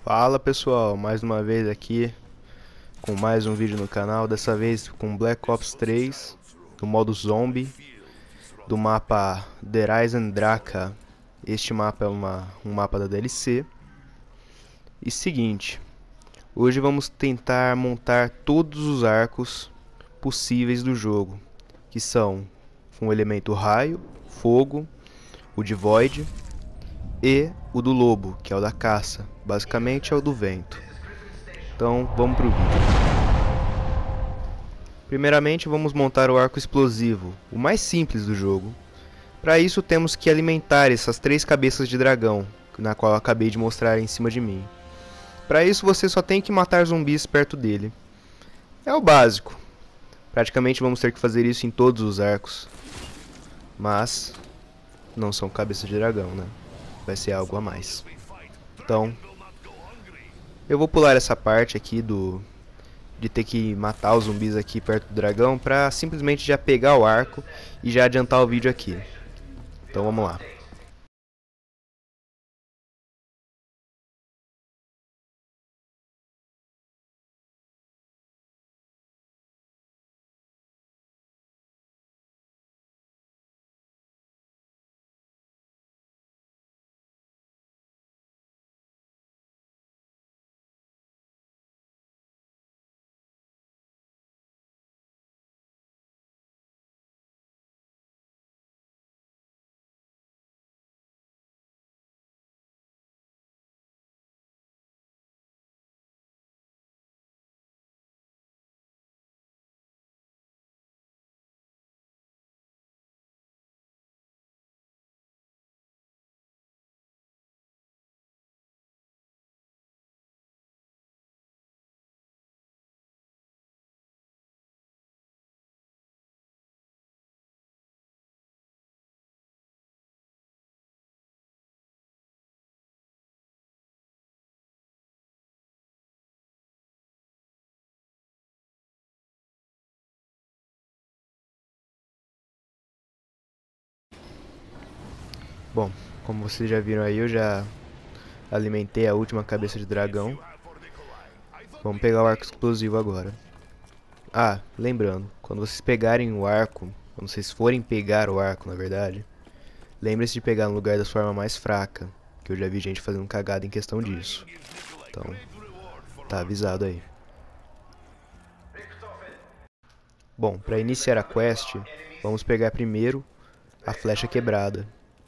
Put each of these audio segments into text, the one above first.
Fala pessoal, mais uma vez aqui com mais um vídeo no canal, dessa vez com Black Ops 3, no modo zombie, do mapa Der Eisendrache. Este mapa é um mapa da DLC. E seguinte, hoje vamos tentar montar todos os arcos possíveis do jogo, que são um elemento raio, fogo, o de Void e o do lobo, que é o da caça, basicamente é o do vento. Então vamos pro vídeo. Primeiramente vamos montar o arco explosivo, o mais simples do jogo. Para isso temos que alimentar essas 3 cabeças de dragão, na qual eu acabei de mostrar em cima de mim. Para isso você só tem que matar zumbis perto dele. É o básico. Praticamente vamos ter que fazer isso em todos os arcos. Mas não são cabeças de dragão, né? Vai ser algo a mais. Então, eu vou pular essa parte aqui de ter que matar os zumbis aqui perto do dragão para simplesmente já pegar o arco e já adiantar o vídeo aqui. Então vamos lá. Bom, como vocês já viram aí, eu já alimentei a última cabeça de dragão. Vamos pegar o arco explosivo agora. Ah, lembrando, quando vocês pegarem o arco, quando vocês forem pegar o arco, na verdade, lembre-se de pegar no lugar da sua arma mais fraca, que eu já vi gente fazendo cagada em questão disso. Então, tá avisado aí. Bom, para iniciar a quest, vamos pegar primeiro a flecha quebrada.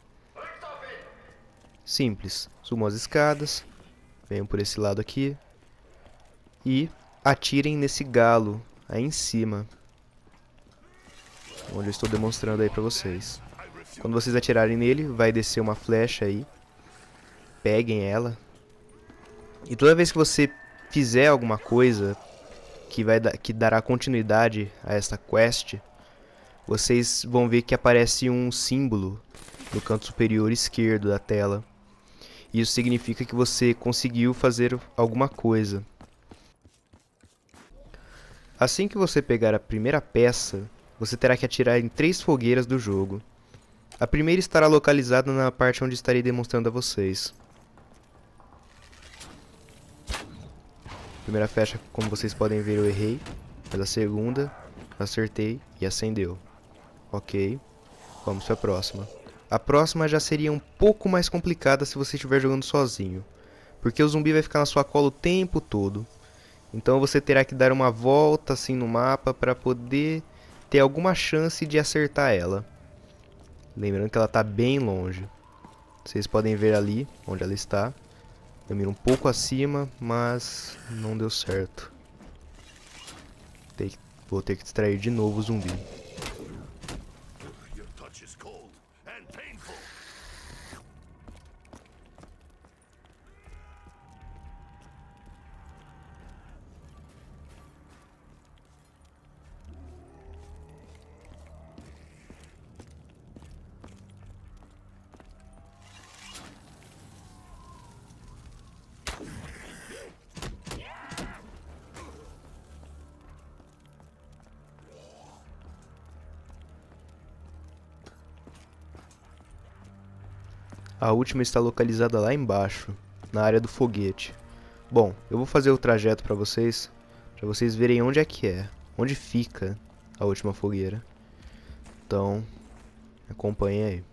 Simples, subam as escadas, venham por esse lado aqui e atirem nesse galo aí em cima, onde eu estou demonstrando aí pra vocês. Quando vocês atirarem nele, vai descer uma flecha aí, peguem ela, e toda vez que você fizer alguma coisa que dará continuidade a esta quest, vocês vão ver que aparece um símbolo no canto superior esquerdo da tela. Isso significa que você conseguiu fazer alguma coisa. Assim que você pegar a primeira peça, você terá que atirar em 3 fogueiras do jogo. A primeira estará localizada na parte onde estarei demonstrando a vocês. Primeira flecha, como vocês podem ver, eu errei, mas a segunda, acertei e acendeu. Ok, vamos para a próxima. A próxima já seria um pouco mais complicada se você estiver jogando sozinho, porque o zumbi vai ficar na sua cola o tempo todo. Então você terá que dar uma volta assim no mapa para poder ter alguma chance de acertar ela. Lembrando que ela está bem longe. Vocês podem ver ali onde ela está. Eu miro um pouco acima, mas não deu certo. Vou ter que distrair de novo o zumbi. A última está localizada lá embaixo, na área do foguete. Bom, eu vou fazer o trajeto para vocês verem onde é que é, onde fica a última fogueira. Então, acompanhem aí.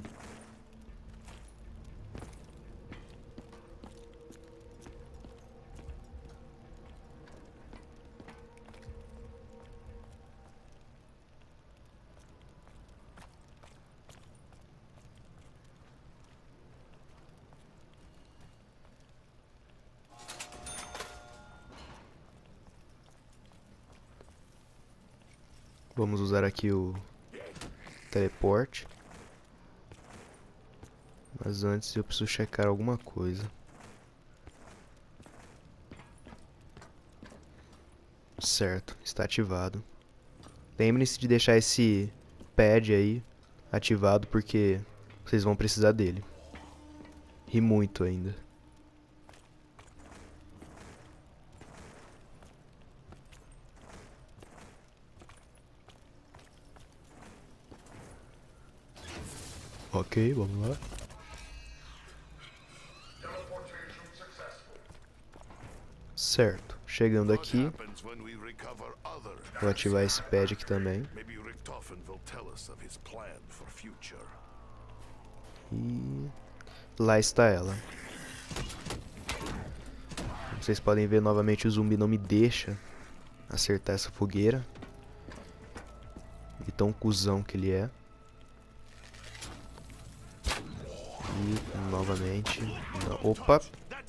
Vamos usar aqui o teleporte. Mas antes eu preciso checar alguma coisa. Certo, está ativado. Lembrem-se de deixar esse pad aí ativado porque vocês vão precisar dele. E muito ainda. Ok, vamos lá. Certo, chegando aqui, vou ativar esse pad aqui também. E lá está ela. Como vocês podem ver, novamente o zumbi não me deixa acertar essa fogueira. De tão cuzão que ele é. E novamente. Opa!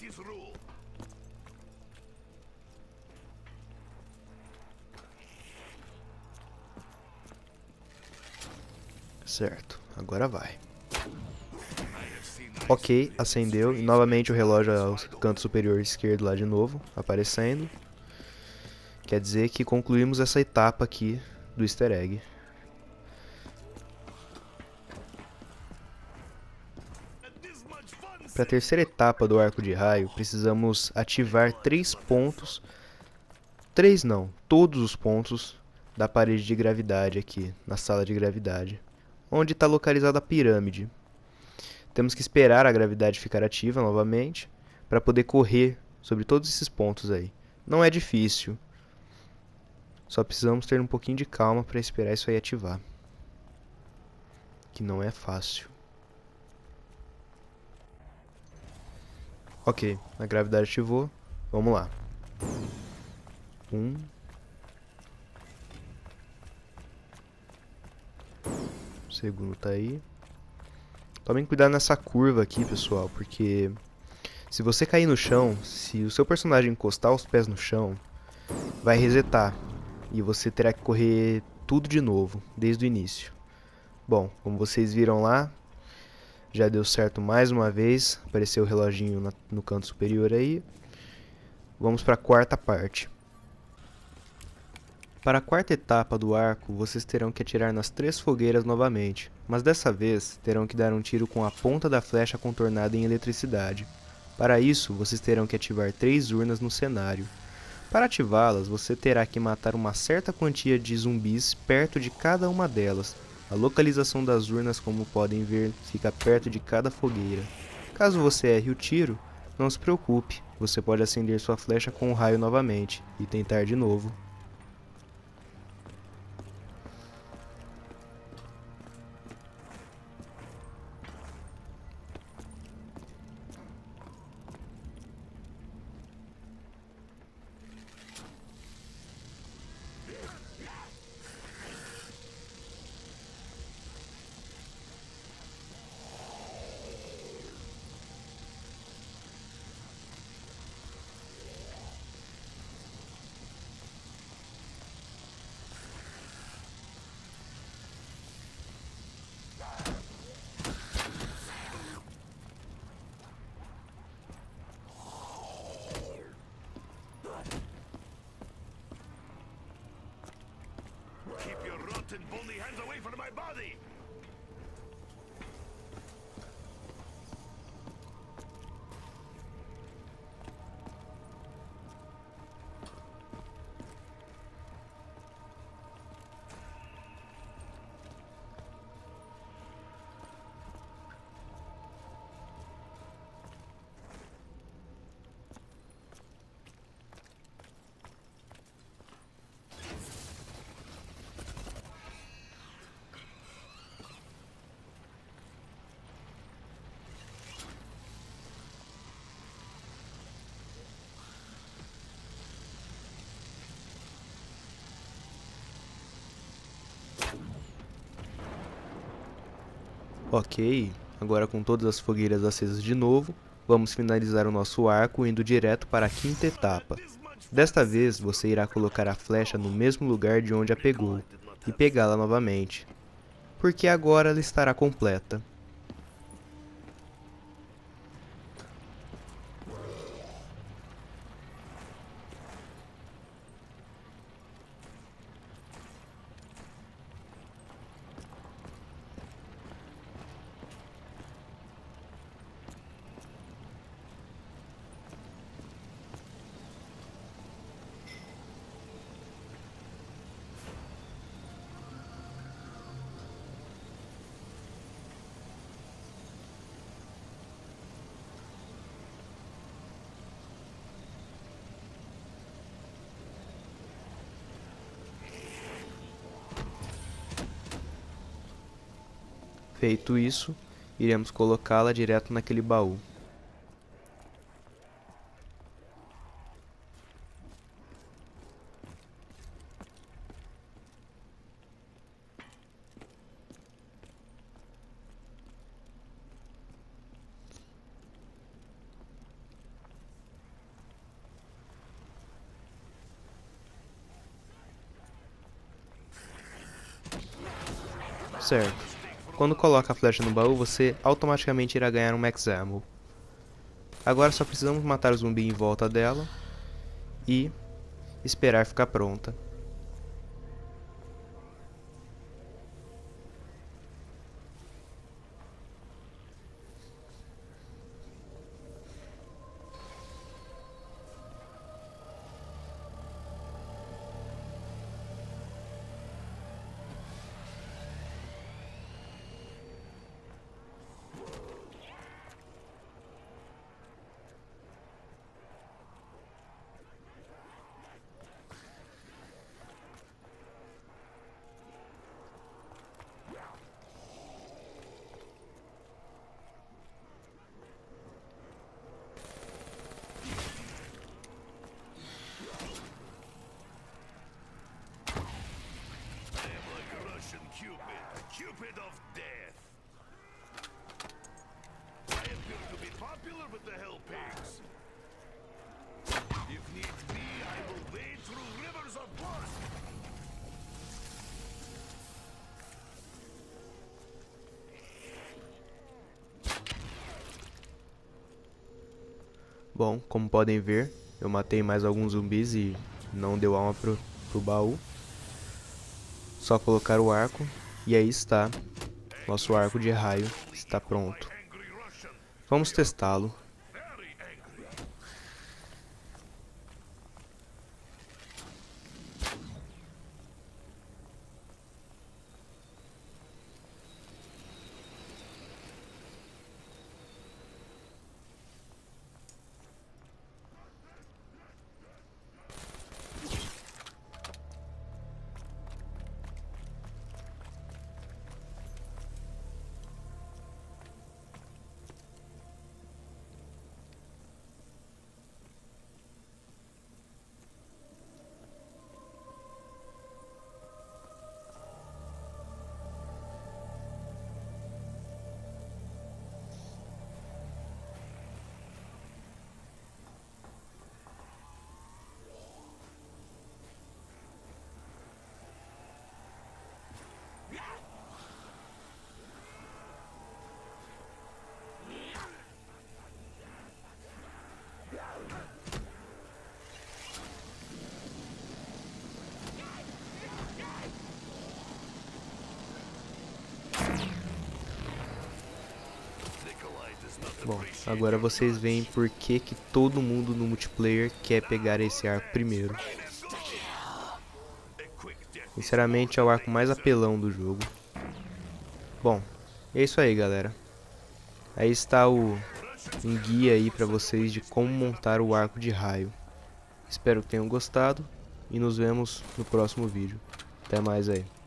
Certo, agora vai. Ok, acendeu e novamente o relógio ao canto superior esquerdo lá de novo, aparecendo. Quer dizer que concluímos essa etapa aqui do easter egg. Para a terceira etapa do arco de raio, precisamos ativar 3 pontos. 3 não, todos os pontos da parede de gravidade aqui, na sala de gravidade. Onde está localizada a pirâmide. Temos que esperar a gravidade ficar ativa novamente para poder correr sobre todos esses pontos aí. Não é difícil. Só precisamos ter um pouquinho de calma para esperar isso aí ativar. Que não é fácil. Ok, a gravidade ativou. Vamos lá. 1. O segundo tá aí. Tomem cuidado nessa curva aqui, pessoal, porque se você cair no chão, se o seu personagem encostar os pés no chão, vai resetar e você terá que correr tudo de novo, desde o início. Bom, como vocês viram lá, já deu certo mais uma vez, apareceu o reloginho no canto superior aí. Vamos para a quarta parte. Para a quarta etapa do arco, vocês terão que atirar nas 3 fogueiras novamente, mas dessa vez terão que dar um tiro com a ponta da flecha contornada em eletricidade. Para isso, vocês terão que ativar 3 urnas no cenário. Para ativá-las, você terá que matar uma certa quantia de zumbis perto de cada uma delas. A localização das urnas, como podem ver, fica perto de cada fogueira. Caso você erre o tiro, não se preocupe, você pode acender sua flecha com o raio novamente e tentar de novo. Keep your rotten, bony hands away from my body! Ok, agora com todas as fogueiras acesas de novo, vamos finalizar o nosso arco indo direto para a quinta etapa. Desta vez você irá colocar a flecha no mesmo lugar de onde a pegou e pegá-la novamente, porque agora ela estará completa. Feito isso, iremos colocá-la direto naquele baú. Certo. Quando coloca a flecha no baú, você automaticamente irá ganhar um Max Ammo. Agora só precisamos matar o zumbi em volta dela e esperar ficar pronta. Cupid of death. I appear to be popular with the Hell Pigs. If needs be, I will wade through rivers of blood. Bom, como podem ver, eu matei mais alguns zumbis e não deu alma pro baú. Só colocar o arco e aí está, nosso arco de raio está pronto. Vamos testá-lo. Bom, agora vocês veem por que todo mundo no multiplayer quer pegar esse arco primeiro. Sinceramente é o arco mais apelão do jogo. Bom, é isso aí, galera. Aí está um guia aí pra vocês de como montar o arco de raio. Espero que tenham gostado e nos vemos no próximo vídeo. Até mais aí.